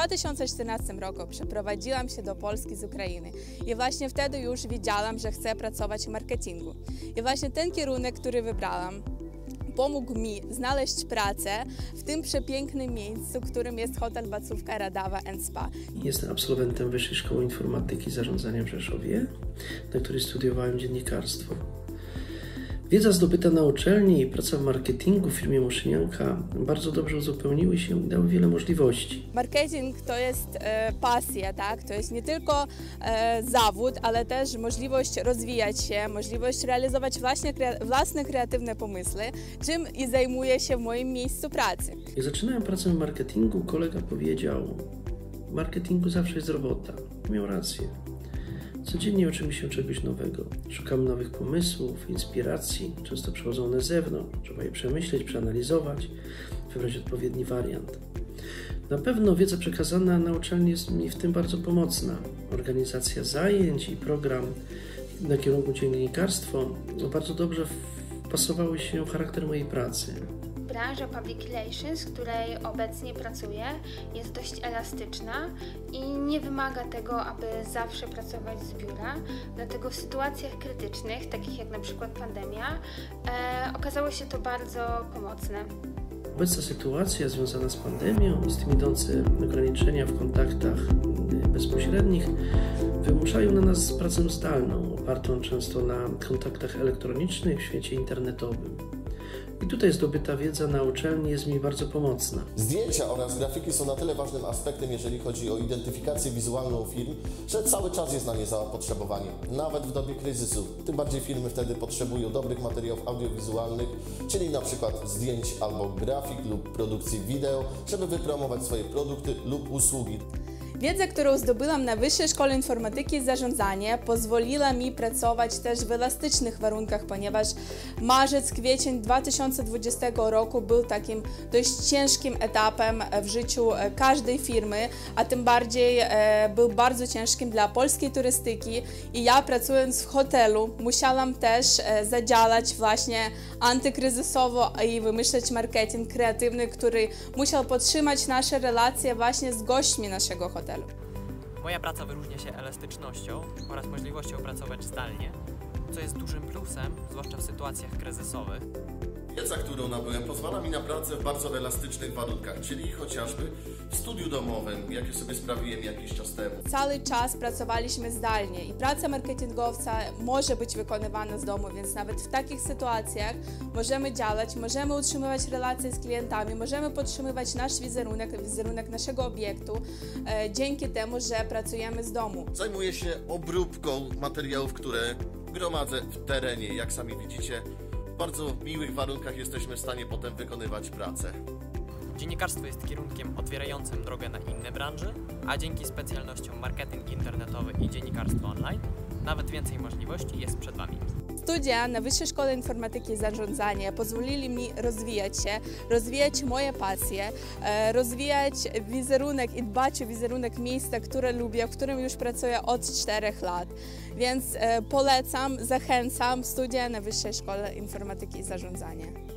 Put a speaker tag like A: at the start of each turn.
A: 2014 roku przeprowadziłam się do Polski z Ukrainy i właśnie wtedy już wiedziałam, że chcę pracować w marketingu. I właśnie ten kierunek, który wybrałam, pomógł mi znaleźć pracę w tym przepięknym miejscu, którym jest hotel Wacłówka Radawa & Spa.
B: Jestem absolwentem Wyższej Szkoły Informatyki i Zarządzania w Rzeszowie, na której studiowałem dziennikarstwo. Wiedza zdobyta na uczelni i praca w marketingu w firmie Muszynianka bardzo dobrze uzupełniły się i dały wiele możliwości.
A: Marketing to jest pasja, tak? To jest nie tylko zawód, ale też możliwość rozwijać się, możliwość realizować własne kreatywne pomysły, czym i zajmuję się w moim miejscu pracy.
B: Jak zaczynałem pracę w marketingu, kolega powiedział: w marketingu zawsze jest robota. Miał rację. Codziennie uczymy się czegoś nowego. Szukamy nowych pomysłów, inspiracji, często przychodzą one z zewnątrz. Trzeba je przemyśleć, przeanalizować, wybrać odpowiedni wariant. Na pewno wiedza przekazana na uczelni jest mi w tym bardzo pomocna. Organizacja zajęć i program na kierunku dziennikarstwo bardzo dobrze wpasowały się w charakter mojej pracy.
C: Branża public relations, w której obecnie pracuję, jest dość elastyczna i nie wymaga tego, aby zawsze pracować z biura. Dlatego w sytuacjach krytycznych, takich jak na przykład pandemia, okazało się to bardzo pomocne.
B: Obecna sytuacja związana z pandemią i z tym idące ograniczenia w kontaktach bezpośrednich wymuszają na nas pracę zdalną, opartą często na kontaktach elektronicznych w świecie internetowym. I tutaj zdobyta wiedza na uczelni jest mi bardzo pomocna.
D: Zdjęcia oraz grafiki są na tyle ważnym aspektem, jeżeli chodzi o identyfikację wizualną firm, że cały czas jest na nie zapotrzebowanie, nawet w dobie kryzysu. Tym bardziej firmy wtedy potrzebują dobrych materiałów audiowizualnych, czyli na przykład zdjęć albo grafik lub produkcji wideo, żeby wypromować swoje produkty lub usługi.
A: Wiedza, którą zdobyłam na Wyższej Szkole Informatyki i Zarządzania, pozwoliła mi pracować też w elastycznych warunkach, ponieważ marzec, kwiecień 2020 roku był takim dość ciężkim etapem w życiu każdej firmy, a tym bardziej był bardzo ciężkim dla polskiej turystyki i ja, pracując w hotelu, musiałam też zadziałać właśnie antykryzysowo i wymyśleć marketing kreatywny, który musiał podtrzymać nasze relacje właśnie z gośćmi naszego hotelu.
E: Moja praca wyróżnia się elastycznością oraz możliwością pracować zdalnie, co jest dużym plusem, zwłaszcza w sytuacjach kryzysowych.
D: Wiedza, którą nabyłem, pozwala mi na pracę w bardzo elastycznych warunkach, czyli chociażby w studiu domowym, jakie sobie sprawiłem jakiś czas temu.
A: Cały czas pracowaliśmy zdalnie i praca marketingowca może być wykonywana z domu, więc nawet w takich sytuacjach możemy działać, możemy utrzymywać relacje z klientami, możemy podtrzymywać nasz wizerunek naszego obiektu dzięki temu, że pracujemy z domu.
D: Zajmuję się obróbką materiałów, które gromadzę w terenie, jak sami widzicie. W bardzo miłych warunkach jesteśmy w stanie potem wykonywać pracę.
E: Dziennikarstwo jest kierunkiem otwierającym drogę na inne branże, a dzięki specjalnościom marketing internetowy i dziennikarstwo online nawet więcej możliwości jest przed Wami.
A: Studia na Wyższej Szkole Informatyki i Zarządzania pozwolili mi rozwijać się, rozwijać moje pasje, rozwijać wizerunek i dbać o wizerunek miejsca, które lubię, w którym już pracuję od 4 lat. Więc polecam, zachęcam studia na Wyższej Szkole Informatyki i Zarządzania.